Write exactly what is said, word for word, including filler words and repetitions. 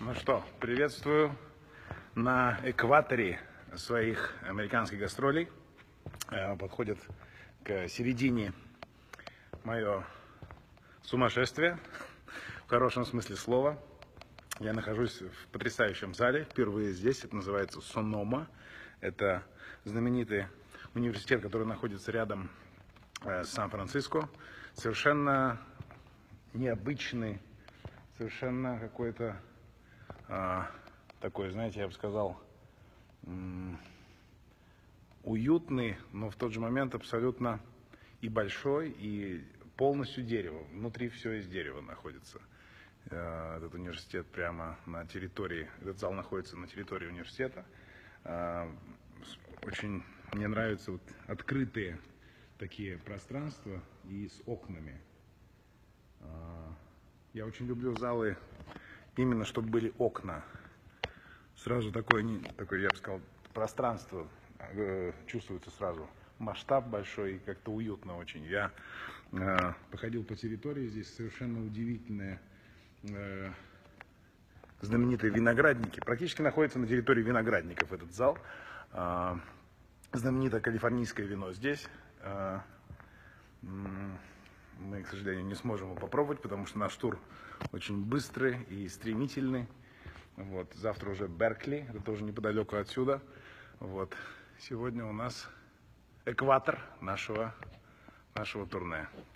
Ну что, приветствую на экваторе своих американских гастролей. Подходит к середине мое сумасшествие, в хорошем смысле слова. Я нахожусь в потрясающем зале, впервые здесь, это называется Сонома. Это знаменитый университет, который находится рядом с Сан-Франциско. Совершенно необычный, совершенно какой-то а, такой, знаете, я бы сказал, м- уютный, но в тот же момент абсолютно и большой, и полностью дерево. Внутри все из дерева находится. А, этот университет прямо на территории, этот зал находится на территории университета. А, очень мне нравятся вот открытые такие пространства и с окнами. А, я очень люблю залы, именно чтобы были окна. Сразу такое, такое, я бы сказал, пространство э, чувствуется сразу. Масштаб большой и как-то уютно очень. Я э, походил по территории, здесь совершенно удивительные э, знаменитые виноградники. Практически находится на территории виноградников этот зал. Э, знаменитое калифорнийское вино здесь. Э, мы, к сожалению, не сможем его попробовать, потому что наш тур очень быстрый и стремительный. Вот. Завтра уже Беркли, это тоже неподалеку отсюда. Вот. Сегодня у нас экватор нашего, нашего турне.